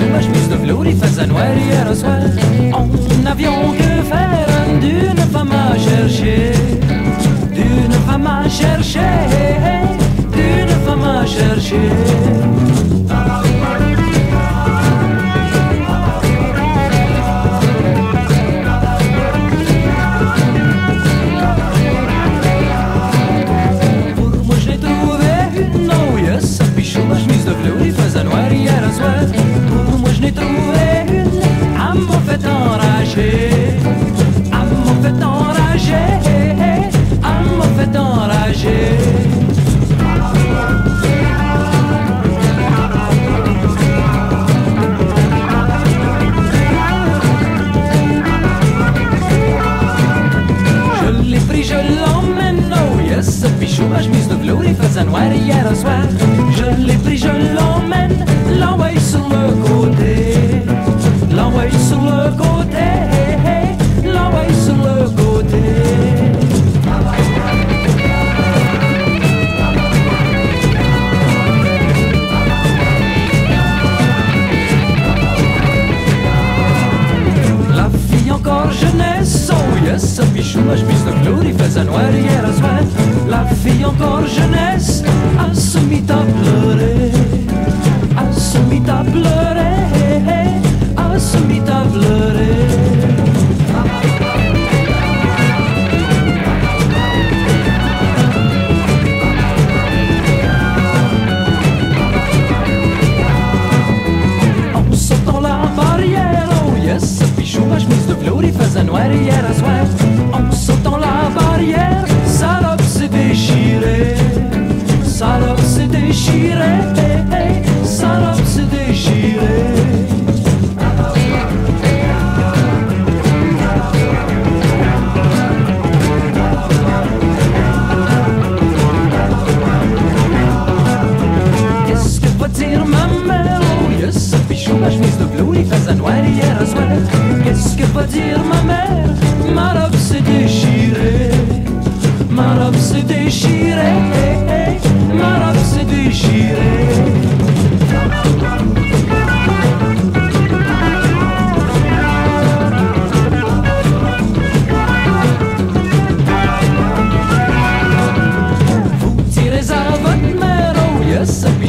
ma chemise de velours, il faisait noir hier au soir. En avion que faire d'une femme à chercher, d'une femme à chercher, d'une femme à chercher. Ma chemise de velours, il faisait noir hier au soir. Pour moi je n'ai trouvé une, elle m'a fait enrager, elle m'a fait enrager, elle m'a fait enrager. Je l'ai pris, je l'emmène, oh yes, Pichou, ma chemise de velours, il faisait noir hier au soir. Je l'ai pris, je l'emmène, l'envoie sur le côté, l'envoie sur le côté, l'envoie sur le côté. La fille encore jeunesse, oh yes, Pichou, ma chemise de velours, il faisait noir hier au soir. La fille encore jeunesse, elle se mit à pleurer, elle se mit à pleurer, elle se mit à pleurer. En sautant la barrière, oh yes, Pichou, ma chemise de velours, il faisait noir hier à soir. En sautant la barrière, sa robe s'est déchirée, sa robe s'est déchirée, sa robe s'est déchirée. Qu'est-ce que va dire ma mère? Oh yes, Pichou, ma chemise de velours, il faisait noir hier au soir. Qu'est-ce que va dire ma mère? Ma robe s'est déchirée, ma robe s'est déchirée, ma robe s'est déchirée. Vous tirez à votre mère, oh yes,